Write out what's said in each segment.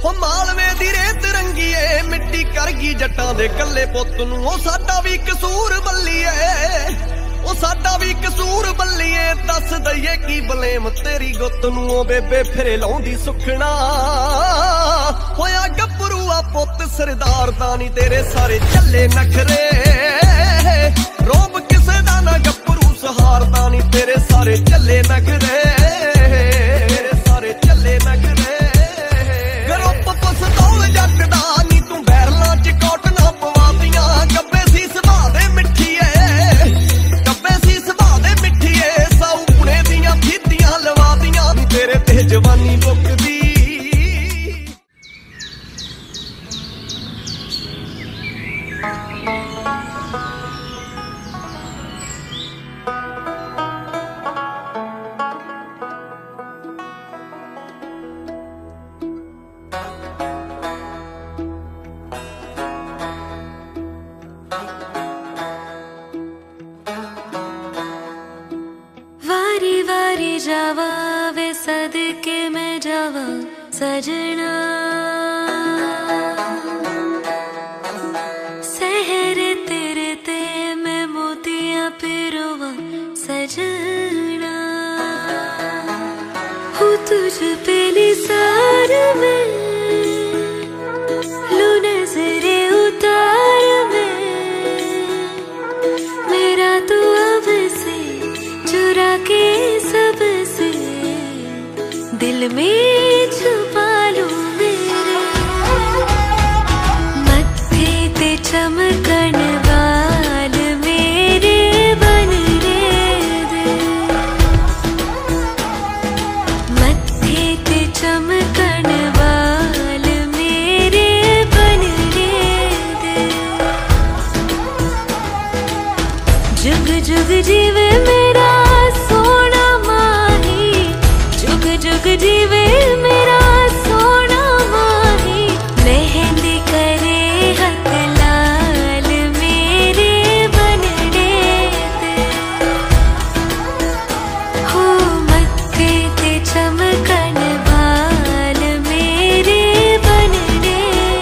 मालवे दी रेत रंगीए मिट्टी कर गई जट्टां दे कल्ले पुत्त नूं ओ साडा भी कसूर बल्लीए ओ साडा भी कसूर बल्लीए दस दईए की बलेम तेरी गुत्त नूं ओ बेबे फिरे लाउंदी सुखना होया गभरूआ पुत्त सरदार दा नी तेरे सारे चले नखरे रोब किसे दा ना गभरू सहार दा नी तेरे सारे चले नखरे तेरे सारे चले नखरे गरुप पसतौल जट दा नी तू बैरलां च कौटना पवातियां गब्बे सी सुभा दे मिठीए गब्बे सी सुभा दे मिठीए साऊ पुणे दियां फीतियां लवातियां नी तेरे ते जवानी मुकदी वारी वारी जावा वे सदके में जावा सजना सहरे तेरे ते मैं मोतियां पिरोवा सजना हूँ तुझ पे निसार में लू नजरे उतार में मेरा तो अब से चुरा के सबसे दिल में छुपा लूं मेरे मत्थे ते चमकन बाल मेरे बन रे दे मत्थे ते चमकन बाल मेरे बन रे दे जुग जुग जीवे मेरा सोना माही जुग जुग जीवे मेरा सोना माही मेहंदी करे हक लाल मेरे बनने दे हो मत्थे ते चमकन बाल मेरे बनने दे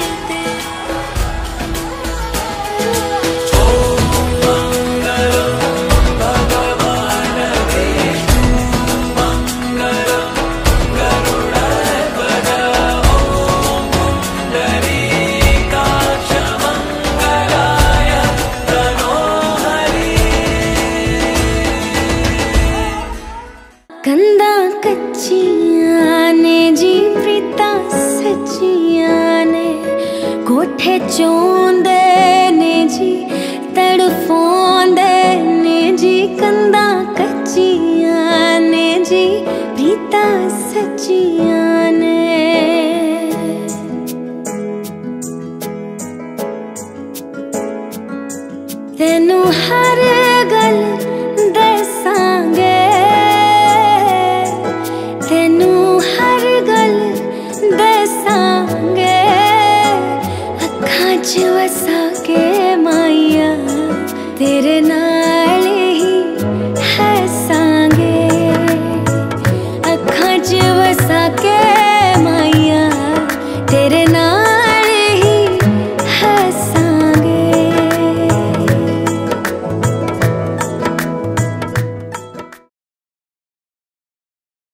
कंधा कच्चियां ने जी प्रीता सच्चियां ने कोठे चोंदे ने जी तड़फोंदे ने जी कंधा कच्चियां ने जी प्रीता सच्चियां ने तेनू हर गल